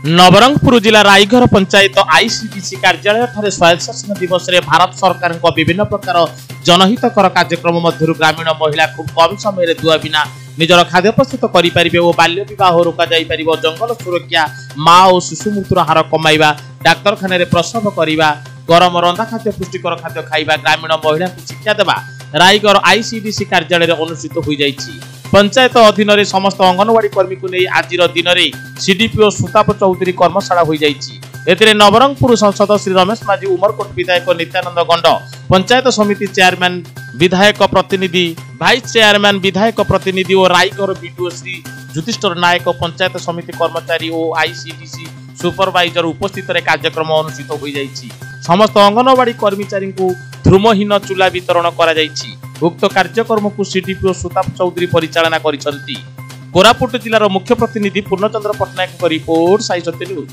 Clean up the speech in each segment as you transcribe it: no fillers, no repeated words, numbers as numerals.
नवरंगपुर जिला रायघर पंचायत आईसीडीसी कार्यालय ठारे स्वायत्त शासन दिवस रे भारत सरकार विभिन्न प्रकार जनहितकर कार्यक्रम मध्य ग्रामीण महिला खूब कम समय दुआ बिना निजर खाद्य प्रस्तुत करें और बाल्य विवाह रोक जंगल सुरक्षा माँ और शिशु मृत्युर हार कमाइबा डाक्तखाना प्रसव करने गरम रंधा खाद्य पुष्टिकर खाद्य खाइबा ग्रामीण महिला को शिक्षा देवा रायघर आईसीडीसी कार्यालय अनुष्ठित हो जाइछि। पंचायत अधीन रे समस्त अंगनवाड़ी कर्मी को नहीं आज दिन में सीडीपीओ सुताप चौधरी कर्मशाला हो जाइछि। नवरंगपुर सांसद श्री रमेश माझी उमरकोट विधायक नित्यानंद गंड पंचायत समिति चेयरमैन विधायक प्रतिनिधि भाइस चेयरमैन विधायक प्रतिनिधि और रायघर बीडीओ श्री जुतिष्ठर नायक पंचायत समिति कर्मचारी और आईसीडीसी सुपरवाइजर उपस्थित कार्यक्रम अनुष्ठित हो जाइछि। समस्त अंगनवाड़ी कर्मचारी को ध्रुमहीन चूल्हा वितरण करा जाइछि। उक्त कार्यक्रम को सीडीपीओ सुताप चौधरी परिचालना करिसंती। कोरापुट जिलार मुख्य प्रतिनिधि पूर्णचंद्र पट्टनायक रिपोर्ट साई सत्य न्यूज।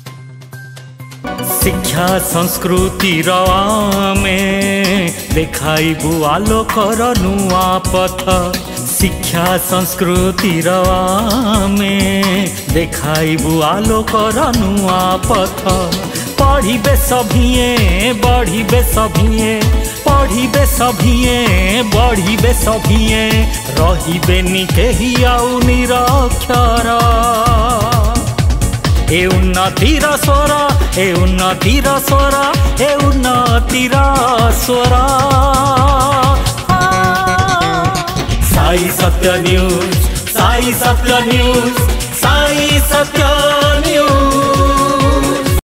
शिक्षा संस्कृति में देखाइबु आलोकर नुआ पथ। शिक्षा संस्कृति में देखाइबु आलोकर नुआ पथ। पढ़िबे सभिए बढ़िबे सभिए पढ़िबे सभिए बढ़िबे सभिए रहिबे निकेही आउ निरक्षर। ए उन्नतिर स्वर ए उन्नतिर स्वर ए उन्नतिर स्वर। साई सत्य न्यूज साई सत्य न्यूज साई सत्य न्यूज।